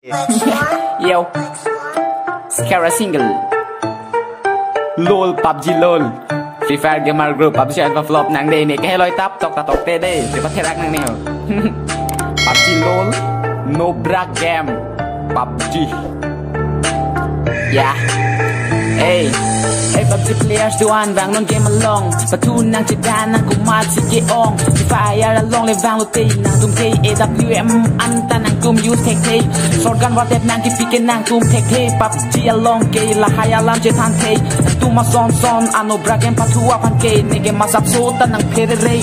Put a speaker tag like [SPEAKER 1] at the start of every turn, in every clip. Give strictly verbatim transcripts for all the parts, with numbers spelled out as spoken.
[SPEAKER 1] Yo, Scara single LOL pê u bê giê LOL Free Fire Gamer Group pê u bê giê và flop nàng đây này cái lôi tắp tọc tọc tọc tê đây thì có thể rắc nàng nèo pê u bê giê LOL No Brag Game pê u bê giê Yeah Hey Hey pê u bê giê players doan vang non game along và thu nàng chỉ đa nàng cùng mà chỉ cái on Free Fire along lên vang lột tê nàng tung cây a vê em ăn ta nàng tung use tech tê shotgun vào đẹp nàng cái cái nàng tung tech tê pê u bê giê along cây là hai alarm chơi than tê tung mà son son ano brag game patu apan cây này game mà sắp số ta nàng phê rê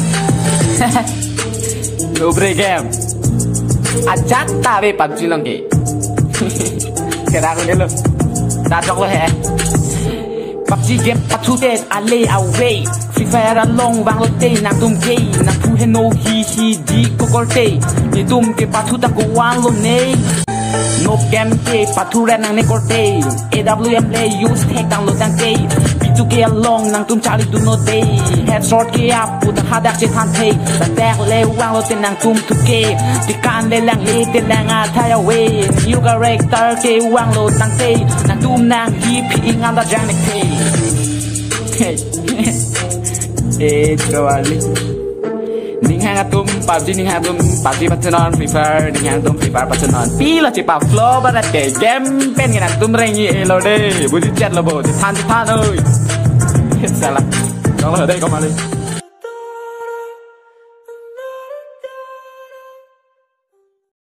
[SPEAKER 1] No Brag Game ajat ta về pê u bê giê long cây cái đó cũng được luôn đã chọc rồi hả pê u bê giê game patu tê ale away Free Fire along vang lột tê nàng tung cây nàng thu heno hi hi di kokol tê ni tum ke patu ta ko wang lo ne No game ke patu ra nàng ne korte a vê em play use tech download tang cây bê two ke along nàng tum chali do no day headshot ke up put ha dak che than thei ta tek le wang lo te nàng tum tu ke ti kan le lang le te lang a thai away you character ke wang lo tang thei nàng tum nàng hi pi ngam da jang ne hey eh kawali ning hang atum pê u bê giê ning hang atum pê u bê giê patron Free Fire ning hang atum Free Fire patron pi la che pa flow ba ke game pen ngan atum rengi lo de bu di chat lo bo di than than ơi hết salah kalau ada kau malu